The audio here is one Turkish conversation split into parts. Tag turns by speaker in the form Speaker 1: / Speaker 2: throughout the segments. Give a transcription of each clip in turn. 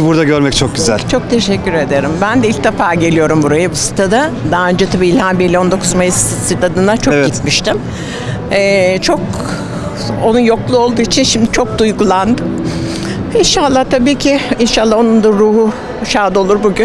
Speaker 1: Sizi burada görmek çok güzel.
Speaker 2: Çok teşekkür ederim. Ben de ilk defa geliyorum buraya, bu stada. Daha önce tabii İlhan Bey'le 19 Mayıs stadına çok gitmiştim. Çok onun yokluğu olduğu için şimdi çok duygulandım. İnşallah tabii ki, inşallah onun da ruhu şad olur bugün.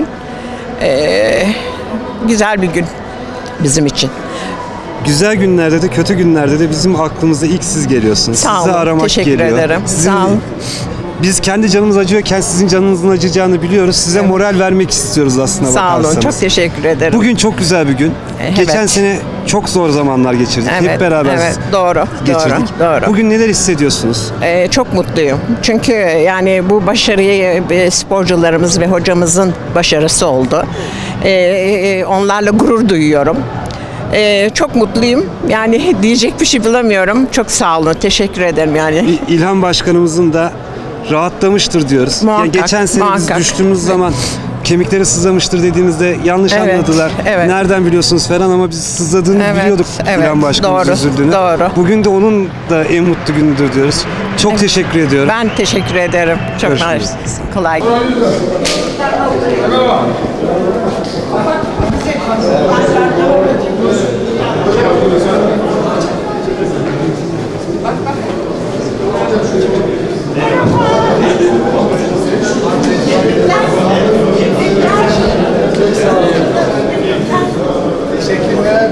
Speaker 2: Güzel bir gün bizim için.
Speaker 1: Güzel günlerde de kötü günlerde de bizim aklımıza ilk siz geliyorsunuz.
Speaker 2: Sağ olun,
Speaker 1: sizi aramak
Speaker 2: teşekkür
Speaker 1: geliyor.
Speaker 2: ederim. Sağ olun.
Speaker 1: Biz kendi canımız acıyorken sizin canınızın acıyacağını biliyoruz. Size moral vermek istiyoruz aslında
Speaker 2: Sağ olun, çok teşekkür ederim.
Speaker 1: Bugün çok güzel bir gün. Geçen sene çok zor zamanlar geçirdik. Hep beraber geçirdik.
Speaker 2: Doğru.
Speaker 1: Bugün neler hissediyorsunuz?
Speaker 2: Çok mutluyum. Çünkü yani bu başarıyı sporcularımız ve hocamızın başarısı oldu. Onlarla gurur duyuyorum. Çok mutluyum. Yani diyecek bir şey bulamıyorum. Çok sağ olun. Teşekkür ederim yani.
Speaker 1: İlhan Başkanımızın da rahatlamıştır diyoruz.
Speaker 2: Muhakkak,
Speaker 1: yani geçen sene biz düştüğümüz zaman kemikleri sızlamıştır dediğimizde yanlış anladılar. Nereden biliyorsunuz falan, ama biz sızladığını biliyorduk İlhan Başkanımız üzüldüğünü.
Speaker 2: Doğru.
Speaker 1: Bugün de onun da en mutlu günüdür diyoruz. Çok teşekkür ediyorum.
Speaker 2: Ben teşekkür ederim. Çok kolay.
Speaker 3: Teşekkürler.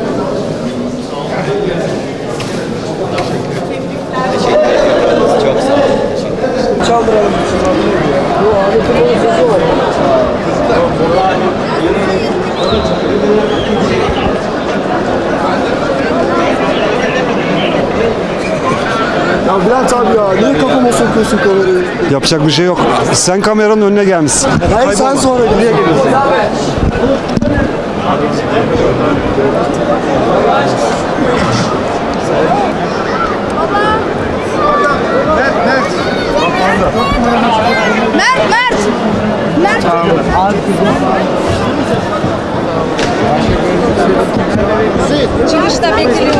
Speaker 3: Çok sağ olun. Çaldıralım. Bu aletlerin sesi var. Ya Bülent abi ya, niye kafama sokuyorsun kamerayı?
Speaker 1: Yapacak bir şey yok. Sen kameranın önüne gelmişsin.
Speaker 3: Hayır, sen sonra niye geliyorsun?
Speaker 4: Mert. Çıkışta bekliyorum.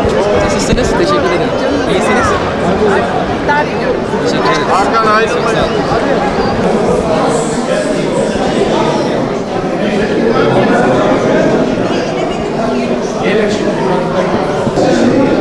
Speaker 5: Nasılsınız? Teşekkür ederim. İyisiniz? Teşekkür ederim.
Speaker 3: Arkan ayrılmayın.